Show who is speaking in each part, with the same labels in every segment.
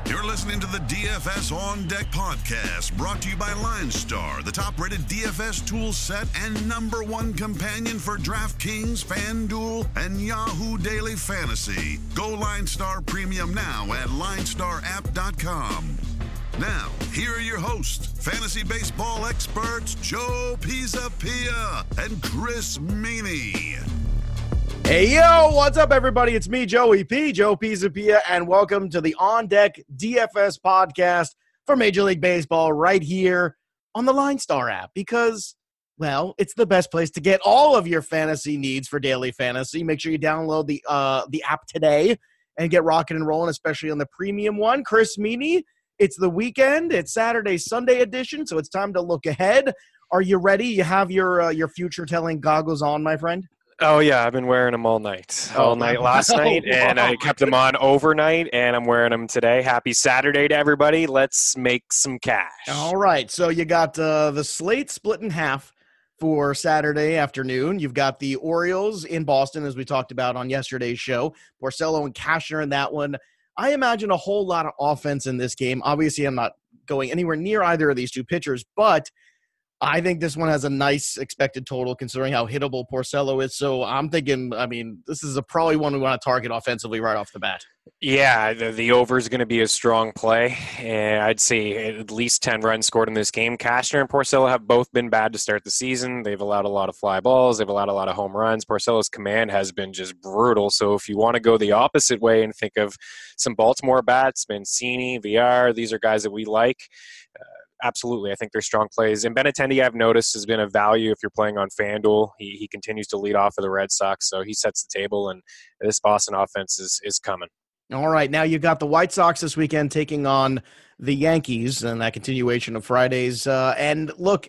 Speaker 1: You're listening to the DFS On Deck podcast, brought to you by LineStar, the top-rated DFS tool set and #1 companion for DraftKings, FanDuel, and Yahoo Daily Fantasy. Go LineStar Premium now at LineStarApp.com. Now, here are your hosts, fantasy baseball experts Joe Pisapia and Chris Meaney.
Speaker 2: Hey, yo, what's up, everybody? It's me, Joey P, Joe Pisapia, and welcome to the On Deck DFS podcast for Major League Baseball right here on the LineStar app because, well, it's the best place to get all of your fantasy needs for daily fantasy. Make sure you download the app today and get rocking and rolling, especially on the premium one. Chris Meaney, it's the weekend. It's Saturday, Sunday edition, so it's time to look ahead. Are you ready? You have your future-telling goggles on, my friend?
Speaker 3: Oh, yeah, I've been wearing them all night last night, and I kept them on overnight, and I'm wearing them today. Happy Saturday to everybody. Let's make some cash.
Speaker 2: All right, so you got the slate split in half for Saturday afternoon. You've got the Orioles in Boston, as we talked about on yesterday's show. Porcello and Cashner in that one. I imagine a whole lot of offense in this game. Obviously, I'm not going anywhere near either of these two pitchers, but I think this one has a nice expected total considering how hittable Porcello is. So I'm thinking, this is probably one we want to target offensively right off the bat.
Speaker 3: Yeah, the over is going to be a strong play. And I'd say at least 10 runs scored in this game. Cashner and Porcello have both been bad to start the season. They've allowed a lot of fly balls. They've allowed a lot of home runs. Porcello's command has been just brutal. So if you want to go the opposite way and think of some Baltimore bats, Meaney, VR, these are guys that we like. Absolutely. I think they're strong plays. And Benintendi, I've noticed, has been a value if you're playing on FanDuel. He continues to lead off of the Red Sox, so he sets the table, and this Boston offense is coming.
Speaker 2: All right. Now you've got the White Sox this weekend taking on the Yankees and that continuation of Fridays. And look,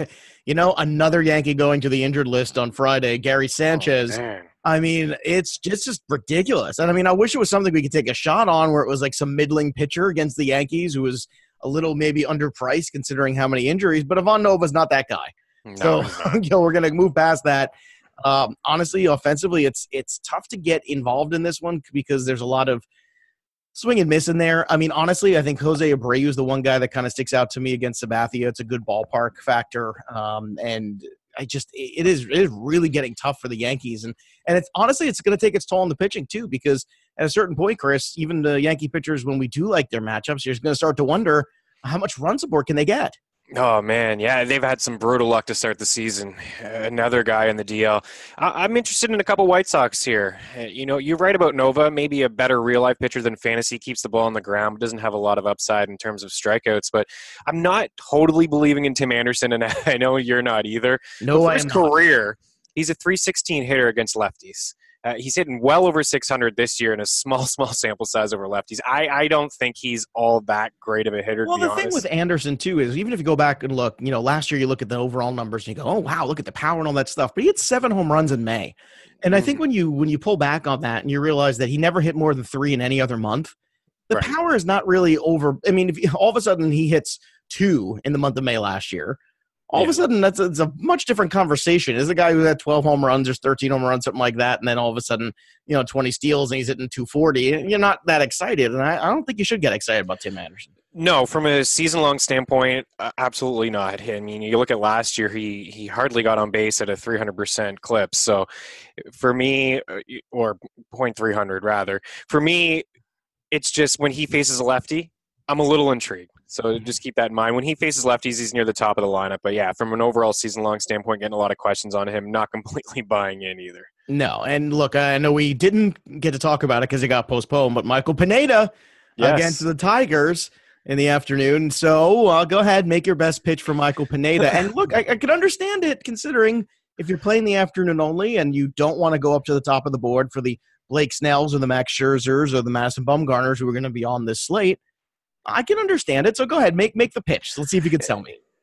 Speaker 2: another Yankee going to the injured list on Friday, Gary Sanchez.
Speaker 3: Oh,
Speaker 2: it's just ridiculous. And I wish it was something we could take a shot on where it was like some middling pitcher against the Yankees who was a little maybe underpriced considering how many injuries, but Ivan Nova's not that guy.
Speaker 3: No,
Speaker 2: so, we're going to move past that. Honestly, offensively, it's tough to get involved in this one because there's a lot of swing and miss in there. Honestly, I think Jose Abreu is the one guy that kind of sticks out to me against Sabathia. It's a good ballpark factor. And it is really getting tough for the Yankees. And it's honestly, it's going to take its toll on the pitching too, because at a certain point, Chris, even the Yankee pitchers, when we do like their matchups, you're going to start to wonder how much run support can they get?
Speaker 3: Oh, man, yeah, they've had some brutal luck to start the season. Another guy in the DL. I'm interested in a couple White Sox here. You're right about Nova, maybe a better real-life pitcher than fantasy, keeps the ball on the ground, doesn't have a lot of upside in terms of strikeouts, but I'm not totally believing in Tim Anderson, and I know you're not either.
Speaker 2: No,
Speaker 3: for his career, he's a .316 hitter against lefties. He's hitting well over 600 this year in a small sample size over lefties. I don't think he's all that great of a hitter, to be honest.
Speaker 2: Well, the thing with Anderson, too, is even if you go back and look, last year you look at the overall numbers and you go, oh, wow, look at the power and all that stuff. But he had 7 home runs in May. And I think when you pull back on that and you realize that he never hit more than 3 in any other month, the power is not really over. If all of a sudden he hits 2 in the month of May last year, all of a sudden, it's a much different conversation. Is a guy who had 12 home runs or 13 home runs, something like that, and then all of a sudden, 20 steals and he's hitting 240, and you're not that excited. And I don't think you should get excited about Tim Anderson.
Speaker 3: No, from a season-long standpoint, absolutely not. You look at last year, he hardly got on base at a 300% clip. So for me, or .300 rather, for me, it's just when he faces a lefty, I'm a little intrigued. So just keep that in mind. When he faces lefties, he's near the top of the lineup. But, yeah, from an overall season-long standpoint, getting a lot of questions on him, not completely buying in either.
Speaker 2: No, and look, I know we didn't get to talk about it because it got postponed, but Michael Pineda against the Tigers in the afternoon. So go ahead, make your best pitch for Michael Pineda. And look, I can understand it considering if you're playing the afternoon only and you don't want to go up to the top of the board for the Blake Snells or the Max Scherzers or the Madison Bumgarners who are going to be on this slate. I can understand it. So go ahead, make the pitch. Let's see if you can sell me.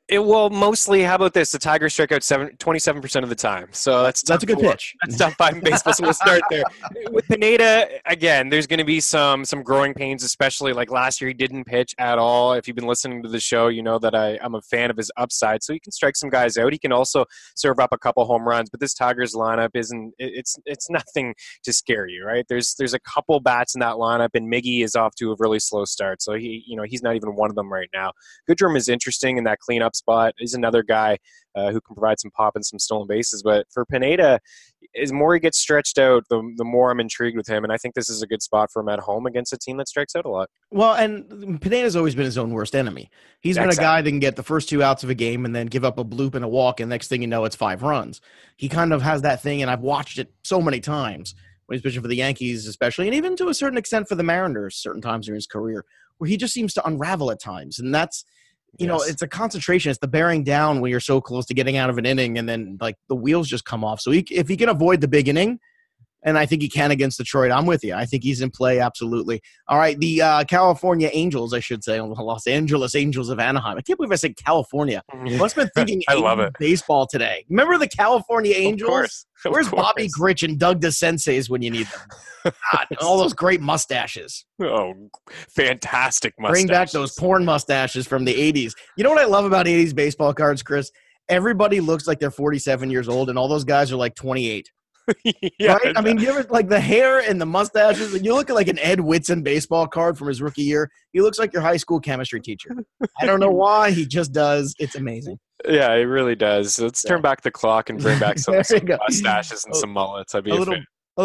Speaker 3: It will mostly. How about this? The Tigers strike out 27% of the time, so that's
Speaker 2: a good pitch.
Speaker 3: That's top 5 in baseball. So we'll start there. With Pineda, again, there's going to be some growing pains, especially like last year. He didn't pitch at all. If you've been listening to the show, you know that I'm a fan of his upside. So he can strike some guys out. He can also serve up a couple home runs. But this Tigers lineup isn't. It's nothing to scare you, right? There's a couple bats in that lineup, and Miggy is off to a really slow start. So he's not even one of them right now. Goodrum is interesting in that cleanup spot. He's another guy who can provide some pop and some stolen bases. But for Pineda, as more he gets stretched out, the more I'm intrigued with him. And I think this is a good spot for him at home against a team that strikes out a lot.
Speaker 2: Well, and Pineda's always been his own worst enemy. He's been a guy that can get the first 2 outs of a game and then give up a bloop and a walk, and next thing you know, it's 5 runs. He kind of has that thing, and I've watched it so many times, when he's pitching for the Yankees especially, and even to a certain extent for the Mariners certain times in his career, where he just seems to unravel at times. And that's, you know, it's a concentration. It's the bearing down when you're so close to getting out of an inning, and then like the wheels just come off. So if he can avoid the big inning, and I think he can against Detroit, I'm with you. I think he's in play, absolutely. All right, the California Angels, I should say, Los Angeles Angels of Anaheim. I can't believe I said California. I must have been thinking
Speaker 3: I love it.
Speaker 2: Baseball today. Remember the California Angels?
Speaker 3: Of course.
Speaker 2: Where's Bobby Grich and Doug DeSenseis when you need them? God, all those great mustaches.
Speaker 3: Oh, fantastic mustaches.
Speaker 2: Bring back those porn mustaches from the 80s. You know what I love about 80s baseball cards, Chris? Everybody looks like they're 47 years old, and all those guys are like 28.
Speaker 3: Yeah,
Speaker 2: right? I mean, you ever, like the hair and the mustaches, and you look at like an Ed Whitson baseball card from his rookie year. He looks like your high school chemistry teacher. I don't know why. He just does. It's amazing.
Speaker 3: Yeah, it really does. Let's turn back the clock and bring back some mustaches and some mullets. I'd be a fan.
Speaker 2: A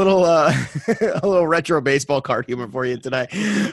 Speaker 2: little retro baseball card humor for you today.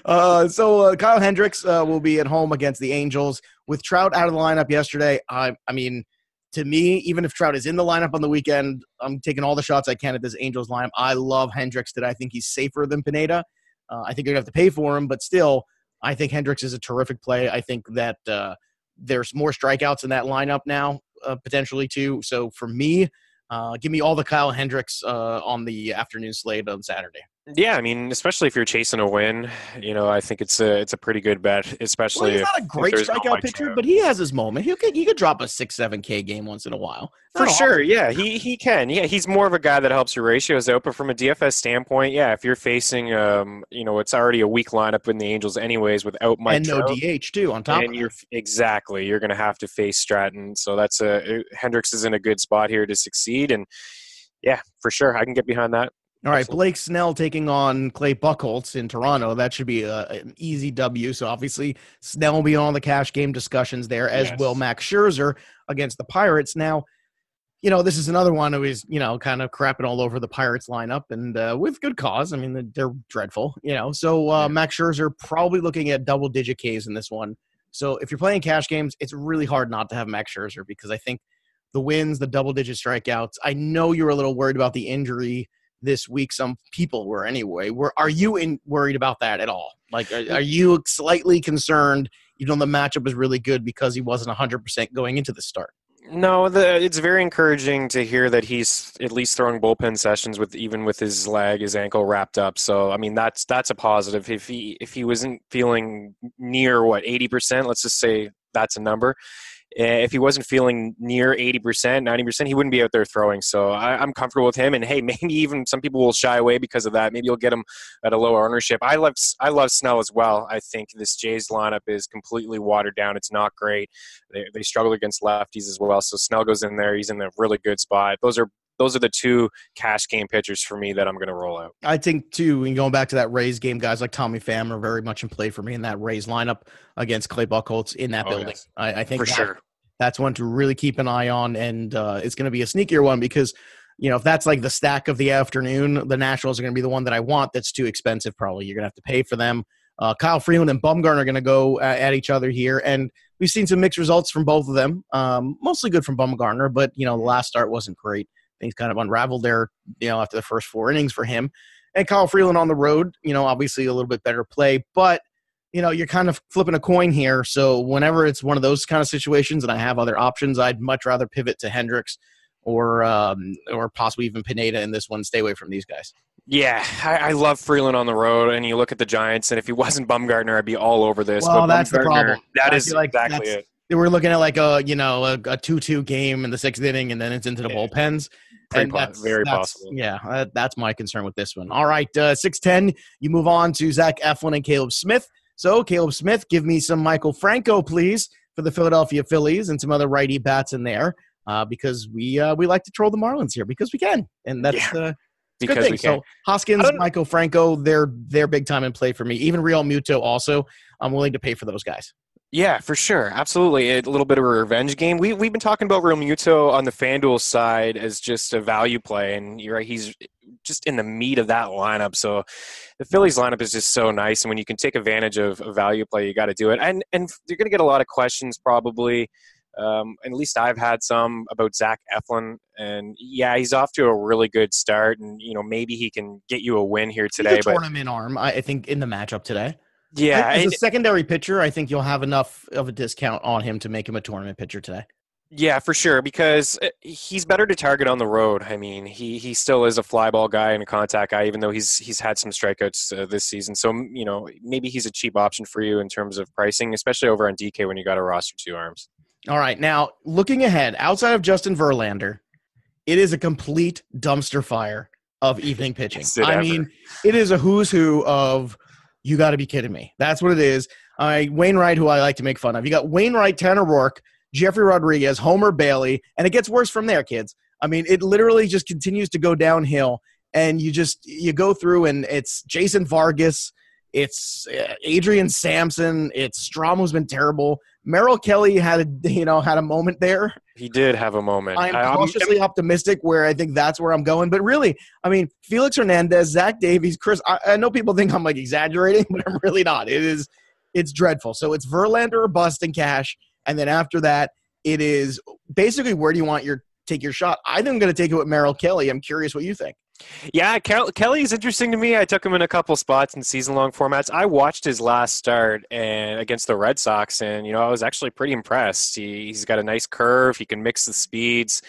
Speaker 2: So Kyle Hendricks will be at home against the Angels with Trout out of the lineup yesterday. I mean, to me, even if Trout is in the lineup on the weekend, I'm taking all the shots I can at this Angels lineup. I love Hendricks today. I think he's safer than Pineda. I think you're going to have to pay for him, but still, I think Hendricks is a terrific play. I think that there's more strikeouts in that lineup now, potentially too. So for me, give me all the Kyle Hendricks on the afternoon slate on Saturday.
Speaker 3: Yeah, I mean, especially if you're chasing a win, you know, I think it's a pretty good bet, especially
Speaker 2: he's not a great strikeout pitcher, but he has his moment. He could drop a 6-7K game once in a while.
Speaker 3: For sure, yeah, he can. Yeah, he's more of a guy that helps your ratios out, but from a DFS standpoint, yeah, if you're facing, you know, it's already a weak lineup in the Angels anyways without Mike Trout.
Speaker 2: And no DH, too, on top of that.
Speaker 3: Exactly. You're going to have to face Stratton, so Hendricks is in a good spot here to succeed, and yeah, for sure, I can get behind that.
Speaker 2: All right, Blake Snell taking on Clay Buchholz in Toronto. That should be an easy W. So obviously Snell will be on the cash game discussions there, as will Max Scherzer against the Pirates. Now, you know, this is another one who is, you know, kind of crapping all over the Pirates lineup, and with good cause. I mean, they're dreadful, you know. So Max Scherzer probably looking at double-digit Ks in this one. So if you're playing cash games, it's really hard not to have Max Scherzer because I think the wins, the double-digit strikeouts, I know you're a little worried about the injury this week. Some people were anyway. Are you worried about that at all? Like, are you slightly concerned, even though the matchup was really good because he wasn't 100% going into the start?
Speaker 3: No, it's very encouraging to hear that he's at least throwing bullpen sessions with his leg, his ankle wrapped up. So, I mean, that's a positive. If he wasn't feeling near 80%, let's just say that's a number. If he wasn't feeling near 80%, 90%, he wouldn't be out there throwing. So I'm comfortable with him. And hey, maybe even some people will shy away because of that. Maybe you'll get him at a lower ownership. I love Snell as well. I think this Jays lineup is completely watered down. It's not great. They struggle against lefties as well. So Snell goes in there. He's in a really good spot. Those are the two cash game pitchers for me that I'm going to roll out.
Speaker 2: I think, too, and going back to that Rays game, guys like Tommy Pham are very much in play for me in that Rays lineup against Clay Buchholz in that building. Yes. I think that's one to really keep an eye on, and it's going to be a sneakier one because, you know, if that's like the stack of the afternoon, the Nationals are going to be the one that I want. That's too expensive probably. You're going to have to pay for them. Kyle Freeland and Bumgarner are going to go at each other here, and we've seen some mixed results from both of them. Mostly good from Bumgarner, but, you know, the last start wasn't great. Things kind of unraveled there, you know, after the first 4 innings for him. And Kyle Freeland on the road, you know, obviously a little bit better play, but, you know, you're kind of flipping a coin here. So whenever it's one of those kind of situations and I have other options, I'd much rather pivot to Hendricks or possibly even Pineda in this one. Stay away from these guys. Yeah,
Speaker 3: I love Freeland on the road, and you look at the Giants, and if he wasn't Bumgarner, I'd be all over this.
Speaker 2: Well, that's the problem.
Speaker 3: That is exactly it.
Speaker 2: They were looking at like a 2-2 game in the 6th inning, and then it's into the bullpens. And
Speaker 3: Very possible.
Speaker 2: Yeah, that's my concern with this one. All right, 6:10, you move on to Zach Eflin and Caleb Smith. So, Caleb Smith, give me some Michael Franco, please, for the Philadelphia Phillies and some other righty bats in there because we like to troll the Marlins here because we can. And that's because good thing. So, Hoskins, Michael Franco, they're big time in play for me. Even Real Muto also, I'm willing to pay for those guys.
Speaker 3: Yeah, for sure. Absolutely. A little bit of a revenge game. We've been talking about Real Muto on the FanDuel side as just a value play, and you're right, he's just in the meat of that lineup. So the Phillies lineup is just so nice, and when you can take advantage of a value play, you got to do it. And you're going to get a lot of questions probably, at least I've had some, about Zach Eflin. And, yeah, he's off to a really good start, and, maybe he can get you a win here today.
Speaker 2: He's a tournament arm, I think, in the matchup today.
Speaker 3: Yeah.
Speaker 2: As a secondary pitcher, I think you'll have enough of a discount on him to make him a tournament pitcher today.
Speaker 3: Yeah, for sure, because he's better to target on the road. I mean, he still is a fly ball guy and a contact guy, even though he's had some strikeouts this season. So, maybe he's a cheap option for you in terms of pricing, especially over on DK when you got to roster 2 arms. All
Speaker 2: right, now, looking ahead, outside of Justin Verlander, it is a complete dumpster fire of evening pitching. Mean, it is a who's who of – you got to be kidding me. That's what it is. Wainwright, who I like to make fun of. You got Wainwright, Tanner Rourke, Jeffrey Rodriguez, Homer Bailey, and it gets worse from there, kids. I mean, it literally just continues to go downhill, and you go through, and it's Jason Vargas, it's Adrian Sampson, it's Strom, who's been terrible. Merrill Kelly had a moment there.
Speaker 3: He did have a moment.
Speaker 2: I'm cautiously optimistic where I think that's where I'm going. But really, I mean, Felix Hernandez, Zach Davies, Chris, I know people think I'm like exaggerating, but I'm really not. It's dreadful. So it's Verlander or bust in cash. And then after that, it is basically where do you want take your shot? I think I'm going to take it with Merrill Kelly. I'm curious what you think.
Speaker 3: Yeah, Kelly's interesting to me. I took him in a couple spots in season-long formats. I watched his last start against the Red Sox, and I was actually pretty impressed. He's got a nice curve. He can mix the speeds.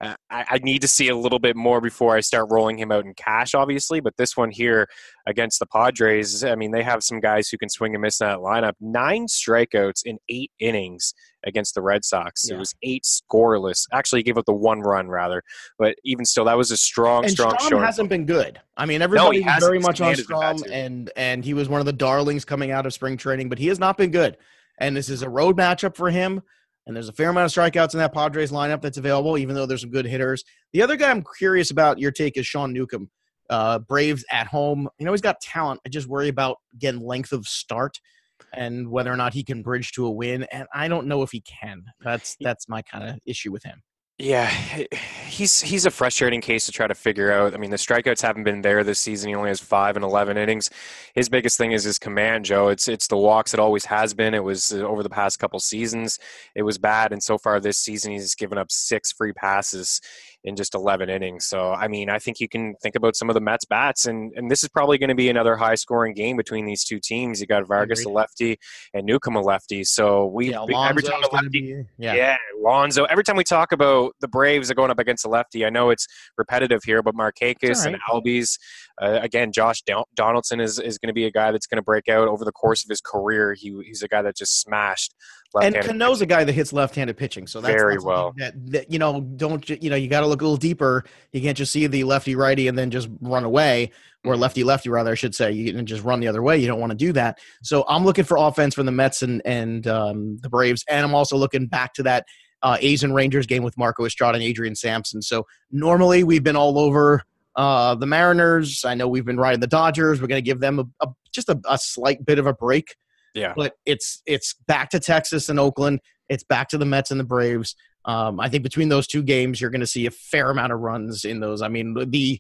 Speaker 3: I need to see a little bit more before I start rolling him out in cash, obviously. But this one here against the Padres, I mean, they have some guys who can swing and miss in that lineup. 9 strikeouts in 8 innings against the Red Sox. Yeah. It was 8 scoreless. Actually, he gave up the 1 run, rather. But even still, that was a strong showing.
Speaker 2: Hasn't been good. I mean, everybody was very much on Strom, and he was one of the darlings coming out of spring training, but he has not been good. And this is a road matchup for him, and there's a fair amount of strikeouts in that Padres lineup that's available, even though there's some good hitters. The other guy I'm curious about your take is Sean Newcomb. Braves at home. He's got talent. I just worry about, again, length of start and whether or not he can bridge to a win, and I don't know if he can. That's my kind of issue with him.
Speaker 3: Yeah, he's a frustrating case to try to figure out. I mean, the strikeouts haven't been there this season. He only has 5 in 11 innings. His biggest thing is his command, Joe. It's the walks. It always has been. It was over the past couple seasons. It was bad, and so far this season he's given up 6 free passes in just 11 innings. So, I mean, I think you can think about some of the Mets bats, and this is probably going to be another high-scoring game between these two teams. You got Vargas, a lefty, and Newcomb, a lefty. So every time a lefty, Alonso. Every time we talk about the Braves are going up against a lefty, I know it's repetitive here, but Markakis and Albies, again, Josh Donaldson is going to be a guy that's going to break out over the course of his career. He's a guy that just smashed.
Speaker 2: And Cano's a guy that hits left-handed pitching, so that's
Speaker 3: very well.
Speaker 2: You got to look a little deeper. You can't just see the lefty-righty and then just run away, or lefty-lefty rather, I should say. You can just run the other way. You don't want to do that. So I'm looking for offense from the Mets and the Braves, and I'm also looking back to that A's and Rangers game with Marco Estrada and Adrian Sampson. So normally we've been all over the Mariners. I know we've been riding the Dodgers. We're going to give them just a slight bit of a break.
Speaker 3: Yeah,
Speaker 2: but it's back to Texas and Oakland. It's back to the Mets and the Braves. I think between those two games, you're going to see a fair amount of runs in those. I mean,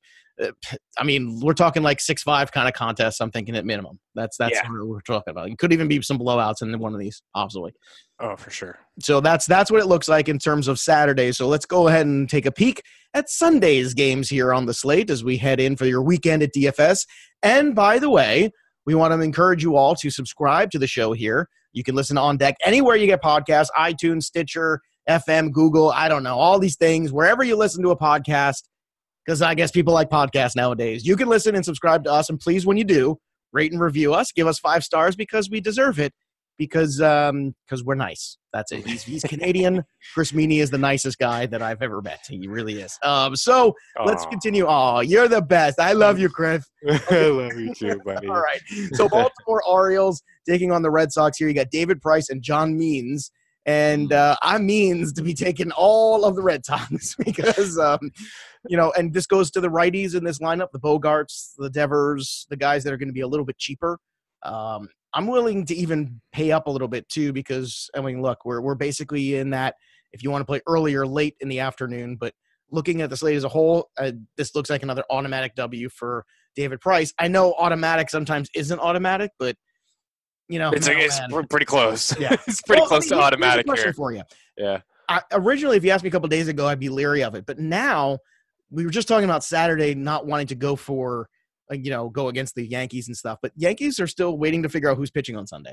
Speaker 2: we're talking like 6-5 kind of contests. I'm thinking at minimum. That's what we're talking about. It could even be some blowouts in one of these, obviously.
Speaker 3: Oh, for sure.
Speaker 2: So that's what it looks like in terms of Saturday. So let's go ahead and take a peek at Sunday's games here on the slate as we head in for your weekend at DFS. And by the way, we want to encourage you all to subscribe to the show here. You can listen On Deck anywhere you get podcasts, iTunes, Stitcher, FM, Google, I don't know, all these things, wherever you listen to a podcast, because I guess people like podcasts nowadays. You can listen and subscribe to us, and please, when you do, rate and review us. Give us 5 stars because we deserve it, because we're nice. That's it. He's Canadian. Chris Meaney is the nicest guy that I've ever met. He really is. So let's continue. Oh, you're the best. I love you, Chris.
Speaker 3: I love you too, buddy.
Speaker 2: All right. So Baltimore Orioles taking on the Red Sox here. You got David Price and John Means. And I means to be taking all of the Red Sox because, and this goes to the righties in this lineup, the Bogarts, the Devers, the guys that are going to be a little bit cheaper. I'm willing to even pay up a little bit too because, I mean, look, we're basically in that if you want to play early or late in the afternoon. But looking at the slate as a whole, this looks like another automatic W for David Price. I know automatic sometimes isn't automatic, but
Speaker 3: it's pretty close.
Speaker 2: Yeah,
Speaker 3: it's pretty close to automatic
Speaker 2: here's a question
Speaker 3: here.
Speaker 2: For you.
Speaker 3: Yeah.
Speaker 2: Originally, if you asked me a couple days ago, I'd be leery of it. But now, we were just talking about Saturday not wanting to go for, go against the Yankees and stuff. But Yankees are still waiting to figure out who's pitching on Sunday.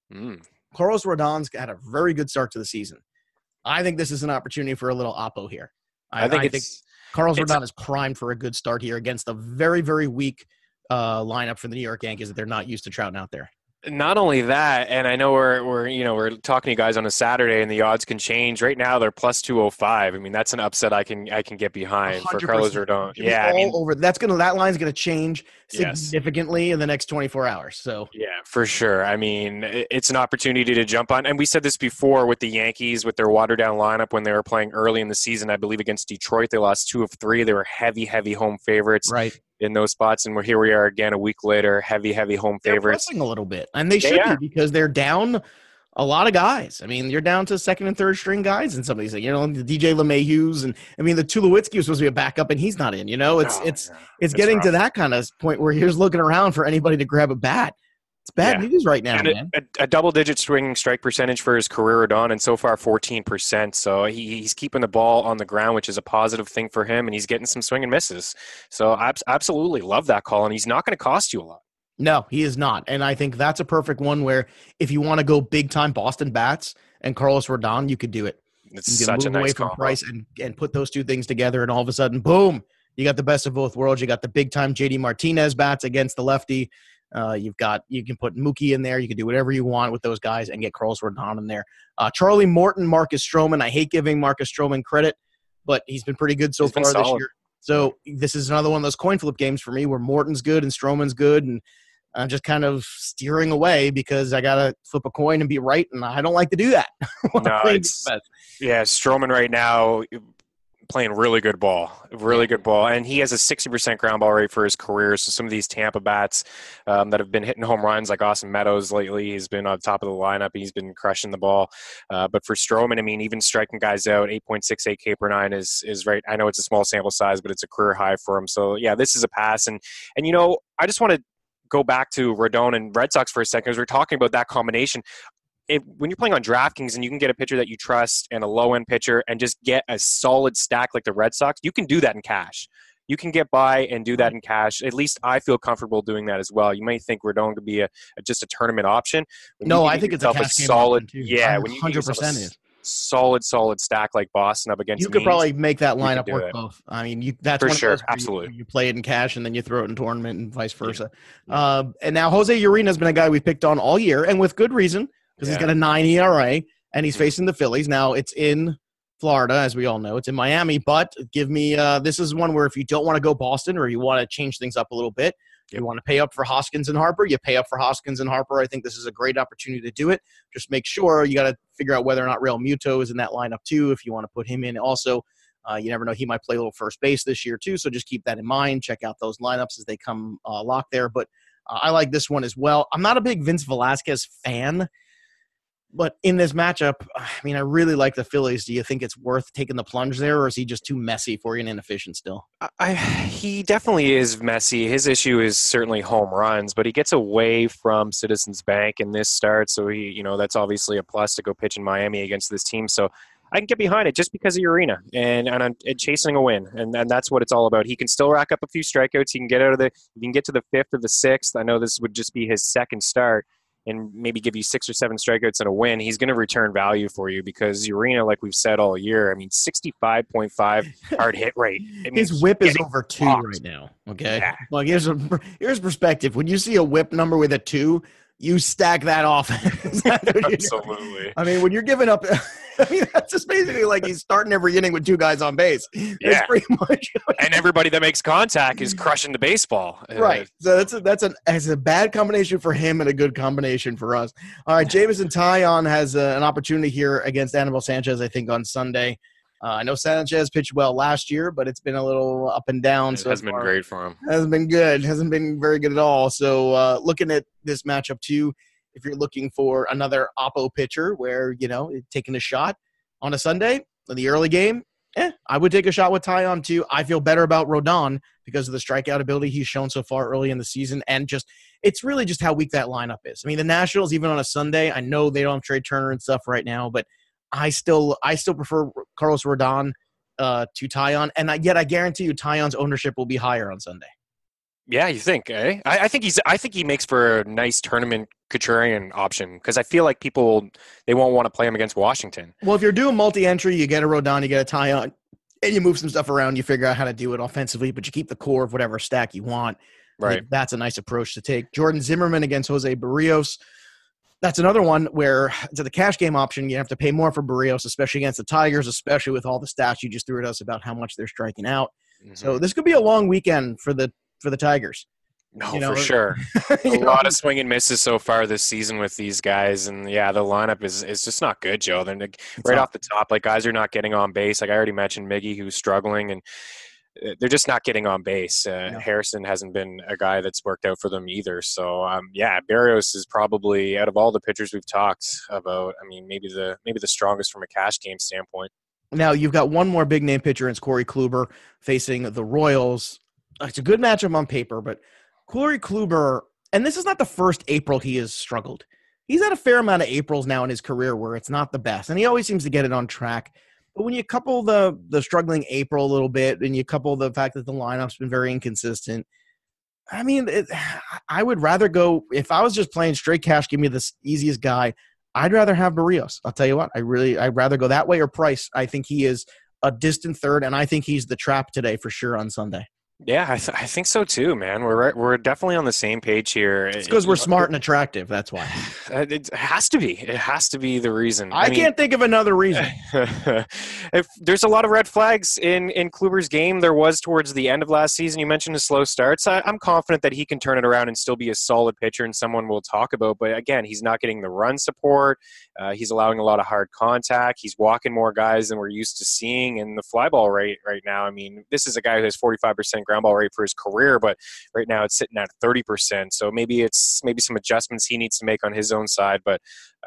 Speaker 2: Carlos Rodon's had a very good start to the season. I think this is an opportunity for a little oppo here. I think Carlos Rodon is primed for a good start here against a very, very weak lineup for the New York Yankees that they're not used to trouting out there.
Speaker 3: Not only that, and I know we're talking to you guys on a Saturday, and the odds can change. Right now, they're plus 205. I mean, that's an upset I can get behind for Carlos Rodon. Yeah,
Speaker 2: over. That line's gonna change significantly in the next 24 hours. So
Speaker 3: yeah, for sure. I mean, it's an opportunity to jump on, and we said this before with the Yankees with their watered down lineup when they were playing early in the season. I believe against Detroit, they lost 2 of 3. They were heavy home favorites.
Speaker 2: Right.
Speaker 3: In those spots, and here we are again a week later, heavy home favorites. They're
Speaker 2: pressing a little bit, and they should be because they're down a lot of guys. I mean, you're down to second and third string guys in some of these, the DJ LeMahieu's, and I mean the Tulowitzki was supposed to be a backup, and he's not in. It's getting to that kind of point where you're just looking around for anybody to grab a bat. It's bad news right now, man.
Speaker 3: A double-digit swinging strike percentage for his career, Rodon, and so far 14%. So he's keeping the ball on the ground, which is a positive thing for him, and he's getting some swing and misses. So absolutely love that call, and he's not going to cost you a lot.
Speaker 2: No, he is not. And I think that's a perfect one where if you want to go big-time Boston bats and Carlos Rodon, you could do it.
Speaker 3: It's such a nice
Speaker 2: away from Price and put those two things together, and all of a sudden, boom, you got the best of both worlds. You got the big-time JD Martinez bats against the lefty. You can put Mookie in there. You can do whatever you want with those guys and get Carlos Rodon in there. Charlie Morton, Marcus Stroman. I hate giving Marcus Stroman credit, but he's been pretty good so far this year. So this is another one of those coin flip games for me where Morton's good and Stroman's good, and I'm just kind of steering away because I got to flip a coin and be right, and I don't like to do that.
Speaker 3: Stroman right now playing really good ball, and he has a 60% ground ball rate for his career. So some of these Tampa bats that have been hitting home runs, like Austin Meadows lately, he's been on top of the lineup. He's been crushing the ball. But for Stroman, I mean, even striking guys out, 8.68 K per 9 is right. I know it's a small sample size, but it's a career high for him. So yeah, this is a pass. And I just want to go back to Rodon and Red Sox for a second because we're talking about that combination. When you're playing on DraftKings and you can get a pitcher that you trust and a low-end pitcher and just get a solid stack like the Red Sox, you can do that in cash. You can get by and do that in cash. At least I feel comfortable doing that as well. You might think Rodon could be just a tournament option.
Speaker 2: I think it's a cash
Speaker 3: solid.
Speaker 2: Game
Speaker 3: yeah, when you
Speaker 2: 100% is
Speaker 3: solid stack like Boston up against.
Speaker 2: You could probably make that lineup work both. I mean, that's
Speaker 3: for
Speaker 2: one
Speaker 3: sure.
Speaker 2: Of those
Speaker 3: Absolutely.
Speaker 2: You play it in cash and then you throw it in tournament and vice versa. Yeah. And now Jose Urena has been a guy we picked on all year, and with good reason. Because he's got a 9 ERA, and he's facing the Phillies. Now, it's in Florida, as we all know. It's in Miami, but give me this is one where if you don't want to go Boston or you want to change things up a little bit, you want to pay up for Hoskins and Harper, you pay up for Hoskins and Harper. I think this is a great opportunity to do it. Just make sure you got to figure out whether or not Real Muto is in that lineup too, if you want to put him in. Also, you never know. He might play a little first base this year too, so just keep that in mind. Check out those lineups as they come locked there. But I like this one as well. I'm not a big Vince Velasquez fan. But in this matchup, I mean, I really like the Phillies. Do you think it's worth taking the plunge there, or is he just too messy for you and inefficient still?
Speaker 3: He definitely is messy. His issue is certainly home runs, but he gets away from Citizens Bank in this start, so that's obviously a plus to go pitch in Miami against this team. So I can get behind it just because of Urena and chasing a win, and that's what it's all about. He can still rack up a few strikeouts. He can get to the 5th or the 6th. I know this would just be his second start, and maybe give you 6 or 7 strikeouts and a win. He's going to return value for you because Urena, like we've said all year, I mean, 65.5 hard hit rate.
Speaker 2: His whip is over 2 right now. Okay. Yeah. Well, here's perspective. When you see a whip number with a 2, you stack that offense.
Speaker 3: Absolutely.
Speaker 2: I mean, when you're giving up, I mean, that's just basically like he's starting every inning with 2 guys on base. That's pretty much.
Speaker 3: And everybody that makes contact is crushing the baseball.
Speaker 2: Right. So that's a bad combination for him and a good combination for us. All right, Jameson Taillon has an opportunity here against Anibal Sanchez, I think, on Sunday. I know Sanchez pitched well last year, but it's been a little up and down.
Speaker 3: It hasn't been great for him.
Speaker 2: Hasn't been good. Hasn't been very good at all. So looking at this matchup too, if you're looking for another oppo pitcher where, taking a shot on a Sunday in the early game, I would take a shot with Taillon too. I feel better about Rodon because of the strikeout ability he's shown so far early in the season, and it's really just how weak that lineup is. I mean, the Nationals, even on a Sunday, I know they don't have Trey Turner and stuff right now, but I still prefer Carlos Rodon to Taillon, and yet I guarantee you Taillon's ownership will be higher on Sunday.
Speaker 3: Yeah, you think, eh? I think he makes for a nice tournament contrarian option because I feel like people, they won't want to play him against Washington.
Speaker 2: Well, if you're doing multi-entry, you get a Rodon, you get a Taillon, and you move some stuff around, you figure out how to do it offensively, but you keep the core of whatever stack you want.
Speaker 3: Right.
Speaker 2: That's a nice approach to take. Jordan Zimmerman against Jose Barrios. That's another one where to the cash game option, you have to pay more for Barrios, especially against the Tigers, especially with all the stats you just threw at us about how much they're striking out. Mm-hmm. So this could be a long weekend for the Tigers.
Speaker 3: No, for sure. A lot of swing and misses so far this season with these guys. And, the lineup is just not good, Joe. They're right off the top. Like, guys are not getting on base. Like, I already mentioned Miggy, who's struggling, and they're just not getting on base. Harrison hasn't been a guy that's worked out for them either. So, Barrios is probably, out of all the pitchers we've talked about, I mean, maybe the strongest from a cash game standpoint.
Speaker 2: Now, you've got one more big-name pitcher, and it's Corey Kluber facing the Royals. It's a good matchup on paper, but Corey Kluber, and this is not the first April he has struggled. He's had a fair amount of Aprils now in his career where it's not the best, and he always seems to get it on track. But when you couple the struggling April a little bit, and you couple the fact that the lineup's been very inconsistent, I mean, I would rather go – if I was just playing straight cash, give me the easiest guy, I'd rather have Barrios. I'll tell you what, I'd rather go that way or Price. I think he is a distant third, and I think he's the trap today for sure on Sunday.
Speaker 3: Yeah, I think so too, man. We're definitely on the same page here.
Speaker 2: It's because we're smart and attractive. That's why.
Speaker 3: It has to be. It has to be the reason.
Speaker 2: I can't think of another reason.
Speaker 3: If there's a lot of red flags in Kluber's game, there was towards the end of last season. You mentioned his slow starts. I'm confident that he can turn it around and still be a solid pitcher and someone we'll talk about. But again, he's not getting the run support. He's allowing a lot of hard contact. He's walking more guys than we're used to seeing. And the fly ball rate right now, I mean, this is a guy who has 45% ground ball rate for his career, but right now it's sitting at 30%. So maybe some adjustments he needs to make on his own side. But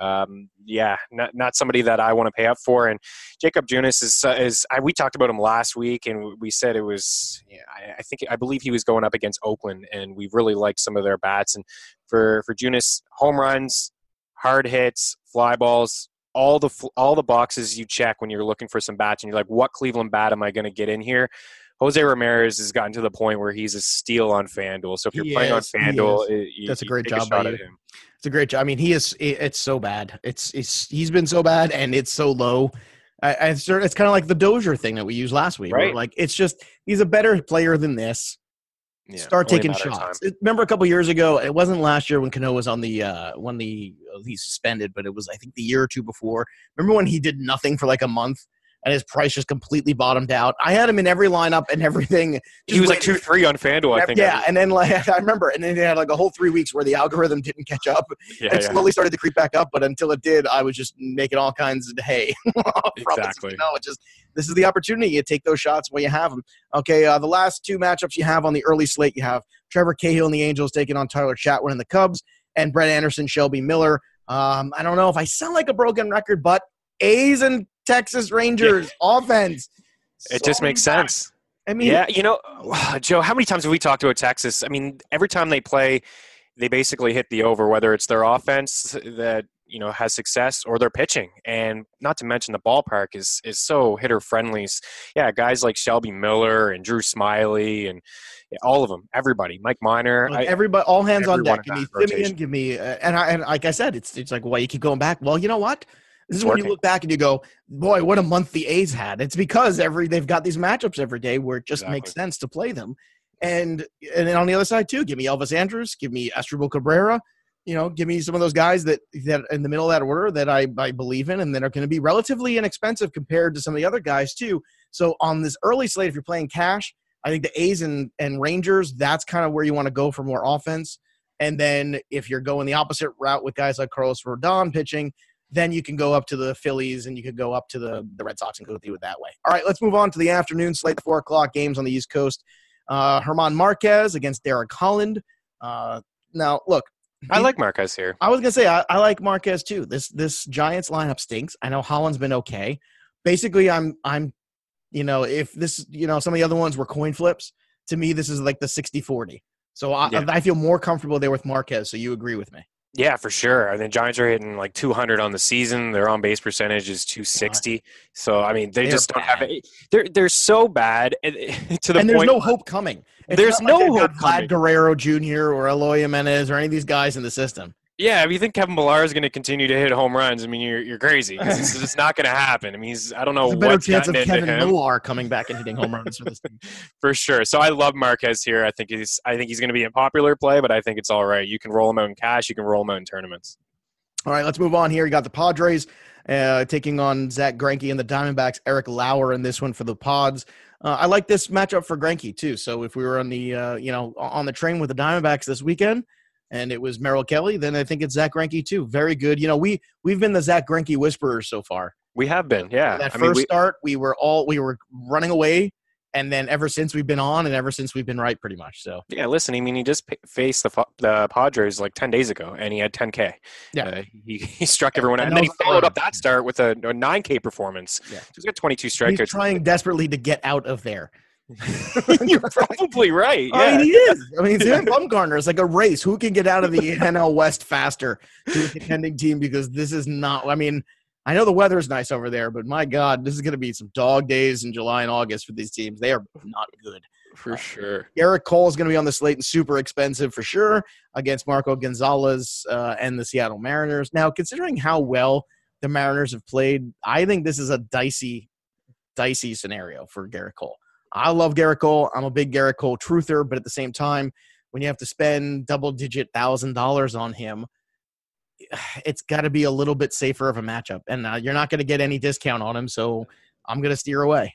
Speaker 3: not somebody that I want to pay up for. And Jacob Junis we talked about him last week, and we said it was. I believe he was going up against Oakland, and we really liked some of their bats. And for Junis, home runs, hard hits, fly balls, all the boxes you check when you're looking for some bats, and you're like, what Cleveland bat am I going to get in here? Jose Ramirez has gotten to the point where he's a steal on FanDuel. So if you're playing on FanDuel,
Speaker 2: that's a great job by you. It's a great job. I mean, it's so bad. He's been so bad, and it's so low. It's kind of like the Dozier thing that we used last week.
Speaker 3: Right.
Speaker 2: Like, it's just, he's a better player than this. Yeah, start taking shots. Remember a couple years ago, it wasn't last year when Cano was on he's suspended, but it was, I think, the year or two before. Remember when he did nothing for like a month? And his price just completely bottomed out. I had him in every lineup and everything.
Speaker 3: He was like 2-3 on FanDuel, I think.
Speaker 2: Yeah, and then I remember, and then they had like a whole 3 weeks where the algorithm didn't catch up. It slowly started to creep back up, but until it did, I was just making all kinds of hay.
Speaker 3: Exactly.
Speaker 2: This is the opportunity. You take those shots while you have them. Okay, the last 2 matchups you have on the early slate, you have Trevor Cahill and the Angels taking on Tyler Chatwin and the Cubs, and Brett Anderson, Shelby Miller. I don't know if I sound like a broken record, but A's and Texas Rangers offense.
Speaker 3: It just makes sense.
Speaker 2: I mean,
Speaker 3: Joe, how many times have we talked about Texas? I mean, every time they play, they basically hit the over, whether it's their offense that, has success or their pitching. And not to mention the ballpark is so hitter friendly. Yeah, guys like Shelby Miller and Drew Smiley and all of them, everybody, Mike Minor.
Speaker 2: Everybody, all hands on deck. Give me Simeon, give me, and like I said, it's like, why you keep going back? Well, you know what? This is when you look back and you go, boy, what a month the A's had. It's because they've got these matchups every day where it just makes sense to play them. And then on the other side, too, give me Elvis Andrus, give me Asdrubal Cabrera. give me some of those guys that in the middle of that order that I believe in and that are going to be relatively inexpensive compared to some of the other guys too. So on this early slate, if you're playing cash, I think the A's and Rangers, that's kind of where you want to go for more offense. And then if you're going the opposite route with guys like Carlos Rodon pitching, then you can go up to the Phillies and you could go up to the Red Sox and go through it that way. All right, let's move on to the afternoon slate, 4 o'clock games on the East Coast. Herman Marquez against Derek Holland. Now, look.
Speaker 3: I like Marquez here.
Speaker 2: I was going to say, I like Marquez too. This Giants lineup stinks. I know Holland's been okay. Basically, I'm if this, some of the other ones were coin flips, to me, this is like the 60-40. So I feel more comfortable there with Marquez. So you agree with me?
Speaker 3: Yeah, for sure. I mean, Giants are hitting like 200 on the season. Their on base percentage is 260. So I mean, they just don't have it. They're so bad to the point.
Speaker 2: And there's no hope coming.
Speaker 3: There's no hope coming.
Speaker 2: Vlad Guerrero Jr. or Eloy Jimenez or any of these guys in the system.
Speaker 3: Yeah, if you think Kevin Millar is going to continue to hit home runs, I mean, you're crazy. It's just not going to happen. I mean, I don't know what's
Speaker 2: better chance of
Speaker 3: gotten into
Speaker 2: Kevin
Speaker 3: him.
Speaker 2: Millar coming back and hitting home runs for this team.
Speaker 3: For sure. So I love Marquez here. I think he's going to be a popular play, but I think it's all right. You can roll him out in cash. You can roll him out in tournaments.
Speaker 2: All right, let's move on here. You got the Padres taking on Zach Greinke and the Diamondbacks. Eric Lauer in this one for the Pods. I like this matchup for Greinke too. So if we were on the on the train with the Diamondbacks this weekend, and it was Merrill Kelly, then I think it's Zach Greinke too. Very good. We've been the Zach Greinke whisperers so far.
Speaker 3: We have been, yeah.
Speaker 2: That first start, we were running away, and then ever since we've been on, and ever since we've been right, pretty much. So
Speaker 3: yeah, listen, I mean, he just faced the Padres like 10 days ago, and he had 10K.
Speaker 2: Yeah,
Speaker 3: he struck everyone, and then he followed up that start with a 9K performance. Yeah, he's got 22 strikeouts.
Speaker 2: He's trying desperately to get out of there.
Speaker 3: You're probably right. Yeah.
Speaker 2: I mean, he is. I mean, it's him, Bumgarner. It's like a race. Who can get out of the NL West faster to a contending team? Because this is not. I mean, I know the weather is nice over there, but my God, this is going to be some dog days in July and August for these teams. They are not good.
Speaker 3: For sure.
Speaker 2: Garrett Cole is going to be on the slate and super expensive for sure against Marco Gonzalez and the Seattle Mariners. Now, considering how well the Mariners have played, I think this is a dicey scenario for Garrett Cole. I love Garrett Cole. I'm a big Garrett Cole truther, but at the same time, when you have to spend double-digit $1,000 on him, it's got to be a little bit safer of a matchup. And you're not going to get any discount on him, so I'm going to steer away.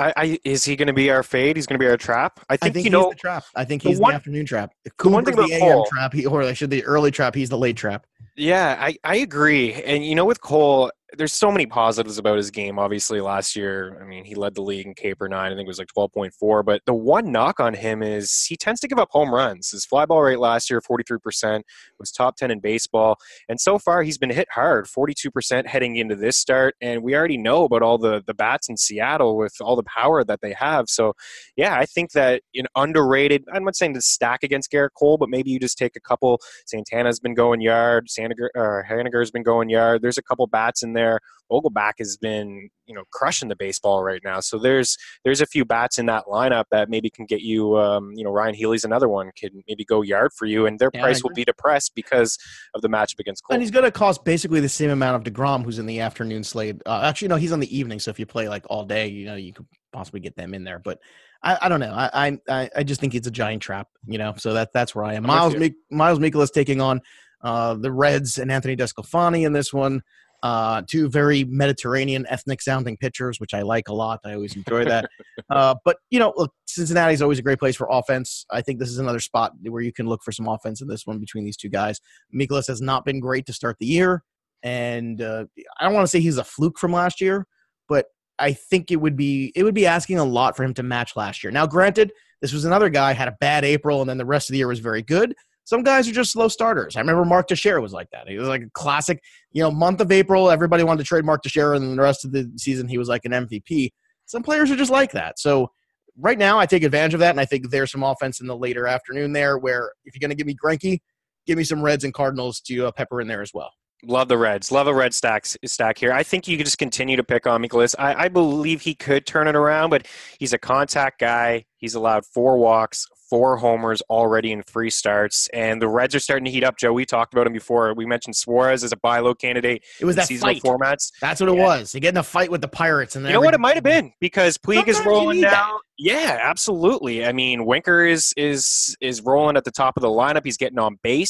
Speaker 3: Is he going to be our fade? He's going to be our trap? I think
Speaker 2: he's the trap. I think he's the afternoon trap.
Speaker 3: The one thing about
Speaker 2: the AM
Speaker 3: Cole,
Speaker 2: trap, or I should the early trap. He's the late trap.
Speaker 3: Yeah, I agree. And, with Cole, there's so many positives about his game. Obviously, last year, I mean, he led the league in K per 9. I think it was like 12.4. But the one knock on him is he tends to give up home runs. His fly ball rate last year, 43%, was top 10 in baseball. And so far, he's been hit hard, 42% heading into this start. And we already know about all the bats in Seattle with all the power that they have. So, yeah, I think that underrated, I'm not saying to stack against Garrett Cole, but maybe you just take a couple. Santana's been going yard. Haniger's been going yard. There's a couple bats in there. Vogelback has been, crushing the baseball right now. So there's a few bats in that lineup that maybe can get you, Ryan Healy's another one, can maybe go yard for you, and their price will be depressed because of the matchup against Cole.
Speaker 2: And he's going to cost basically the same amount of DeGrom, who's in the afternoon slate. Actually, no, he's on the evening. So if you play like all day, you could possibly get them in there. But I don't know. I just think it's a giant trap. So that's where I am. Miles Mikolas taking on the Reds and Anthony Desclafani in this one. Two very Mediterranean ethnic sounding pitchers, which I like a lot. I always enjoy that. But look, Cincinnati is always a great place for offense. I think this is another spot where you can look for some offense in this one between these two guys. Mikolas has not been great to start the year. And I don't want to say he's a fluke from last year, but I think it would be asking a lot for him to match last year. Now, granted, this was another guy had a bad April and then the rest of the year was very good. Some guys are just slow starters. I remember Mark Teixeira was like that. He was like a classic, month of April, everybody wanted to trade Mark Teixeira, and then the rest of the season he was like an MVP. Some players are just like that. So right now I take advantage of that, and I think there's some offense in the later afternoon there where if you're going to give me Greinke, give me some Reds and Cardinals to pepper in there as well.
Speaker 3: Love the Reds. Love a red stack here. I think you could just continue to pick on Mikolas. I believe he could turn it around, but he's a contact guy. He's allowed 4 walks, 4 homers already in 3 starts, and the Reds are starting to heat up, Joe. We talked about him before. We mentioned Suarez as a buy low candidate.
Speaker 2: It was that
Speaker 3: seasonal
Speaker 2: fight.
Speaker 3: Formats.
Speaker 2: That's what it was. He get in a fight with the Pirates. And
Speaker 3: you know what? It might have been because Puig is rolling now.
Speaker 2: That.
Speaker 3: Yeah, absolutely. I mean, Winker is rolling at the top of the lineup. He's getting on base,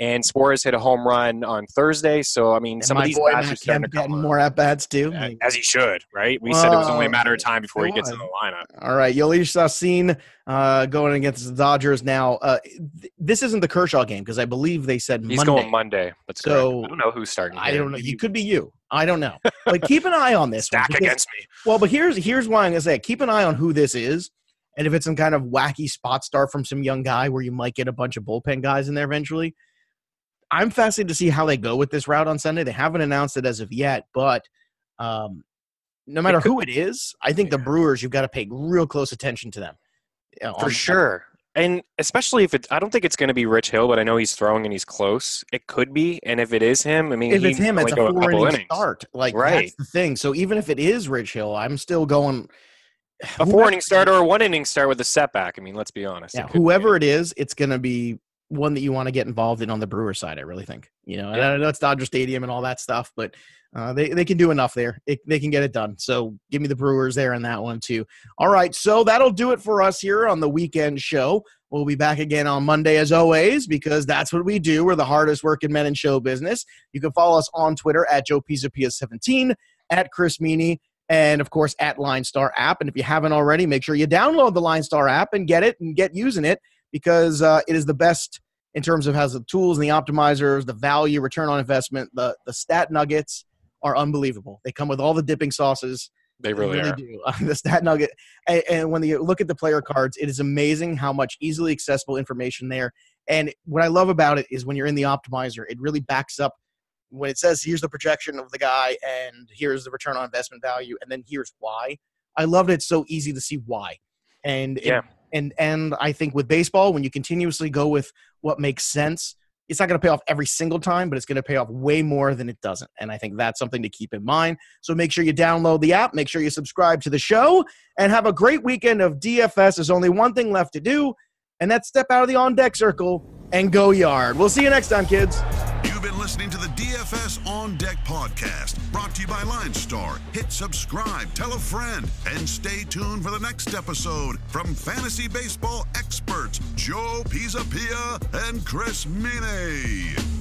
Speaker 3: And Suarez hit a home run on Thursday. So, I mean,
Speaker 2: And
Speaker 3: some
Speaker 2: my
Speaker 3: of these
Speaker 2: boy
Speaker 3: bats are
Speaker 2: Matt
Speaker 3: starting
Speaker 2: Kemp
Speaker 3: to come
Speaker 2: getting
Speaker 3: on.
Speaker 2: more at-bats too.
Speaker 3: As he should, right? We said it was only a matter of time before he gets in the lineup.
Speaker 2: All right, Yoelish Sasin going against the Dodgers now. This isn't the Kershaw game because I believe they said
Speaker 3: He's
Speaker 2: Monday.
Speaker 3: going Monday. That's
Speaker 2: So
Speaker 3: correct. I don't know who's starting.
Speaker 2: I don't know. You could be you. I don't know. But keep an eye on this.
Speaker 3: Stack against me.
Speaker 2: Well, but here's why I'm going to say it. Keep an eye on who this is. And if it's some kind of wacky spot start from some young guy where you might get a bunch of bullpen guys in there eventually, I'm fascinated to see how they go with this route on Sunday. They haven't announced it as of yet, but no matter who it is, I think the Brewers, you've got to pay real close attention to them.
Speaker 3: For sure. And especially if I don't think it's going to be Rich Hill, but I know he's throwing and he's close. It could be. And if it is him, I mean,
Speaker 2: if it's him, it's a 4-inning start. That's the thing. So even if it is Rich Hill, I'm still going –
Speaker 3: a 4-inning start or a 1-inning start with a setback. I mean, let's be honest.
Speaker 2: Yeah, whoever it is, it's going to be one that you want to get involved in on the Brewer side, I really think. And I know it's Dodger Stadium and all that stuff, but they can do enough there. They can get it done. So give me the Brewers there in that one too. All right, so that'll do it for us here on the weekend show. We'll be back again on Monday as always because that's what we do. We're the hardest working men in show business. You can follow us on Twitter at Joe Pisapia17, at Chris Meaney, and, of course, at LineStar App. And if you haven't already, make sure you download the LineStar App and get it and get using it because it is the best in terms of has the tools and the optimizers, the value, return on investment. The stat nuggets are unbelievable. They come with all the dipping sauces.
Speaker 3: They really are.
Speaker 2: Do. The stat nugget. And when you look at the player cards, it is amazing how much easily accessible information there. And what I love about it is when you're in the optimizer, it really backs up when it says, here's the projection of the guy and here's the return on investment value, and then here's why. I love it. It's so easy to see why. And I think with baseball, when you continuously go with what makes sense, it's not going to pay off every single time, but it's going to pay off way more than it doesn't. And I think that's something to keep in mind. So make sure you download the app, make sure you subscribe to the show, and have a great weekend of DFS. There's only one thing left to do, and that's step out of the on-deck circle and go yard. We'll see you next time, kids.
Speaker 1: You've been listening to the DFS On Deck podcast, brought to you by LineStar. Hit subscribe, tell a friend, and stay tuned for the next episode from fantasy baseball experts Joe Pisapia and Chris Meaney.